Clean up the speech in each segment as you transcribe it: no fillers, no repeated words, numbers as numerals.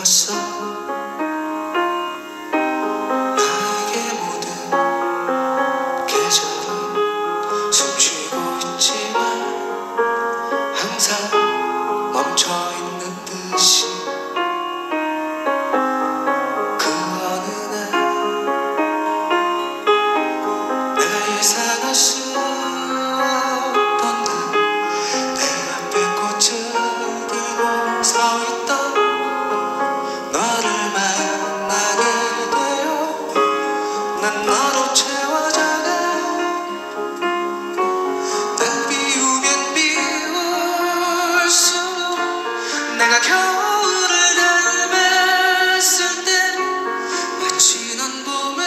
왔어. 나에게 모든 계절은 숨쉬고 있지만 항상 멈춰있는 듯이 그 어느 날 내가 예상할 수 없던 내 앞에 꽃을 들고 서있던 너를 만나게 되어 난 너로 채워져가. 난 비우면 비울수록 내가 겨울을 닮았을 때 마치 넌 봄을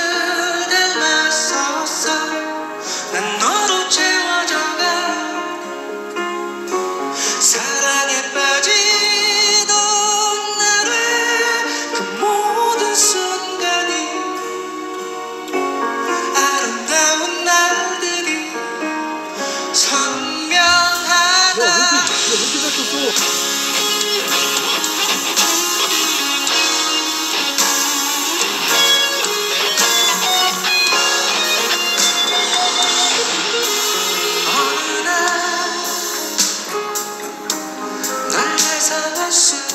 닮았었어. 난 너로 채워져가. 사랑에 빠지던 나를 그 모든 순간이 아름다운 날들이 선명하다. 어느 날 날 예상할 수